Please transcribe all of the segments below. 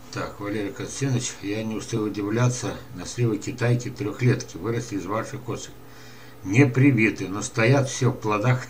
Так, Валерий Константинович, я не успел удивляться, на сливы китайки трехлетки выросли из ваших кошек. Не привиты, но стоят все в плодах.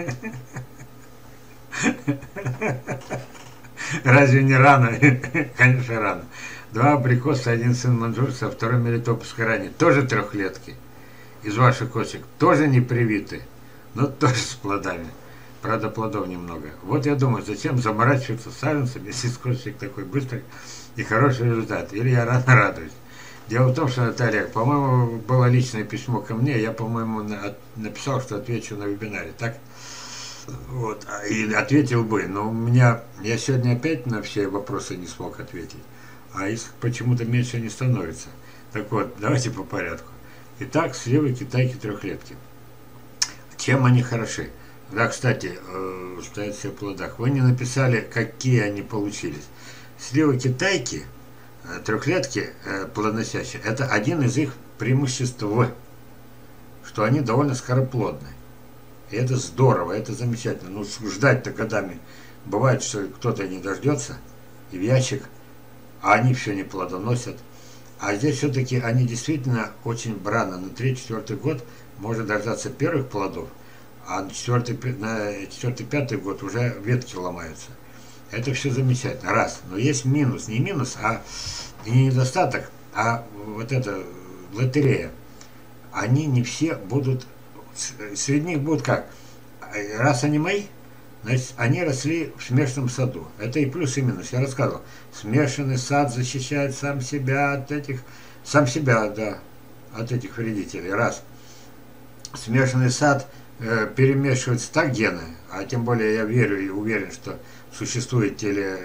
Разве не рано? Конечно, рано. Два абрикоса, один сын манжурца, второй мелитопольской рани. Тоже трехлетки. Из ваших кошек. Тоже не привиты, но тоже с плодами. Правда, плодов немного. Вот я думаю, зачем заморачиваться саженцами, если из кошек такой быстрый и хороший результат. Или я рано радуюсь. Дело в том, что, Наталья, по-моему, было личное письмо ко мне, я, по-моему, написал, что отвечу на вебинаре, так? Вот, и ответил бы, но у меня, я сегодня опять на все вопросы не смог ответить, а их почему-то меньше не становится. Так вот, давайте по порядку. Итак, сливы китайки трехлетки. Чем они хороши? Да, кстати, стоят все в плодах. Вы не написали, какие они получились. Сливы китайки, трехлетки плодоносящие, это один из их преимуществ, что они довольно скороплодны. И это здорово, это замечательно. Ну, ждать-то годами. Бывает, что кто-то не дождется, и в ящик, а они все не плодоносят. А здесь все-таки они действительно очень рано, на 3-4 год можно дождаться первых плодов, а на 4-5 год уже ветки ломаются. Это все замечательно. Раз. Но есть минус. Не минус, а не недостаток, а вот эта лотерея. Они не все будут... Среди них будут как? Раз они мои, значит, они росли в смешанном саду. Это и плюс, и минус. Я рассказывал. Смешанный сад защищает сам себя от этих... Сам себя, да, от этих вредителей. Раз. Смешанный сад перемешивается так гены, а тем более я верю и уверен, что существует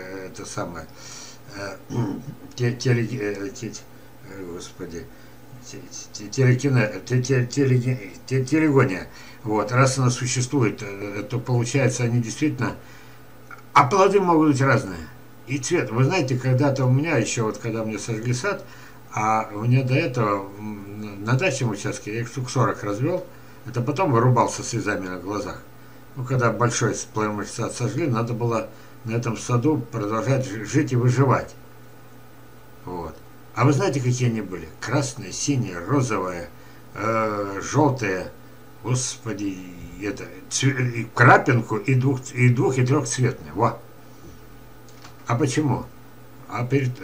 телегония. Вот, раз она существует, то получается они действительно... А плоды могут быть разные. И цвет. Вы знаете, когда-то у меня еще, вот когда мне сожгли сад, а у меня до этого на дачном участке я их штук 40 развел, это потом вырубался слезами на глазах. Ну, когда большой плодоносный сад сожгли, надо было на этом саду продолжать жить и выживать. Вот. А вы знаете, какие они были? Красные, синие, розовые, желтые, господи, это, крапинку и двух и трехцветные. Во. А почему? А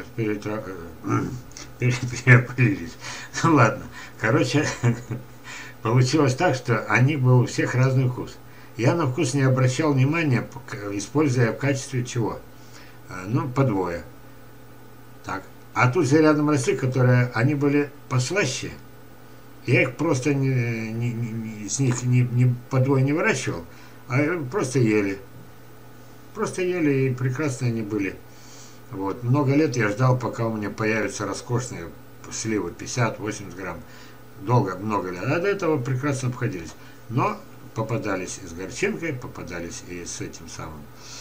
перепылились. Ну ладно. Короче, получилось так, что они были у всех разный вкус. Я на вкус не обращал внимания, используя в качестве чего? Ну, по двое. Так. А тут же рядом росли, которые, они были послаще. Я их просто с них не по двое не выращивал, а просто ели. Просто ели, и прекрасно они были. Вот. Много лет я ждал, пока у меня появятся роскошные сливы, 50-80 грамм. Долго, много лет. А до этого прекрасно обходились. Но попадались и с горчинкой, попадались и с этим самым.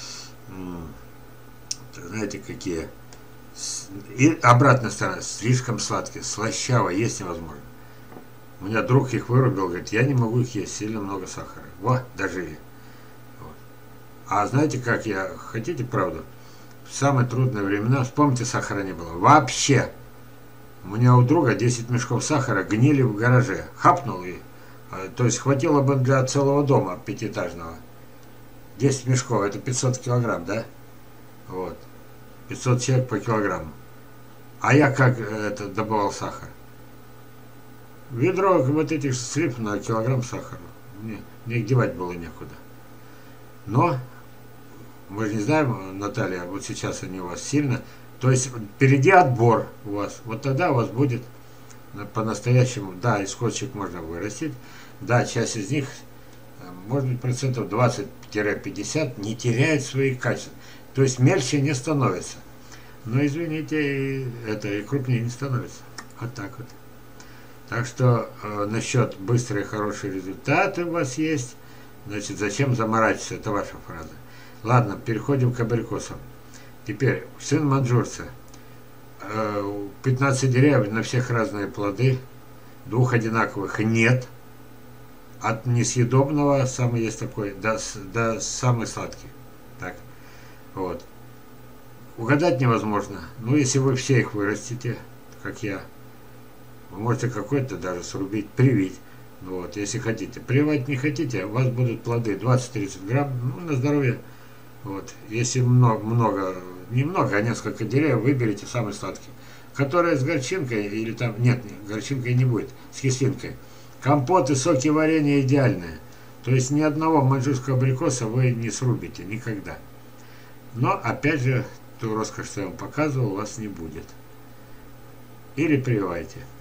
Знаете, какие. И обратная сторона, слишком сладкие, слащаво, есть невозможно. У меня друг их вырубил, говорит, я не могу их есть, сильно много сахара. Во, дожили. Вот. А знаете, как я, хотите правду? В самые трудные времена, вспомните, сахара не было. Вообще. У меня у друга 10 мешков сахара гнили в гараже. Хапнул и... То есть хватило бы для целого дома пятиэтажного. 10 мешков, это 500 килограмм, да? Вот. 500 человек по килограмму. А я как это добывал сахар? Ведро вот этих слив на килограмм сахара. Мне их девать было некуда. Но, мы же не знаем, Наталья, вот сейчас они у вас сильно. То есть впереди отбор у вас. Вот тогда у вас будет по-настоящему, да, из кочек можно вырастить. Да, часть из них, может быть, процентов 20-50 не теряет свои качества. То есть мельче не становится. Но, извините, это и крупнее не становится. Вот так вот. Так что насчет быстрые хорошие результаты у вас есть. Значит, зачем заморачиваться? Это ваша фраза. Ладно, переходим к абрикосам. Теперь, сын манжурца. 15 деревьев, на всех разные плоды. Двух одинаковых нет. От несъедобного, самый есть такой, до самый сладкий. Так. Вот. Угадать невозможно. Но если вы все их вырастите, как я, вы можете какой-то даже срубить, привить. Вот, если хотите. Прививать не хотите, у вас будут плоды 20-30 грамм, ну, на здоровье. Вот. Если много, немного, а несколько деревьев, выберите самый сладкий. Которые с горчинкой, или там, нет, горчинкой не будет, с кислинкой. Компоты, соки, варенье идеальные. То есть ни одного маньчжурского абрикоса вы не срубите никогда. Но, опять же, ту роскошь, что я вам показывал, у вас не будет. Или прививайте.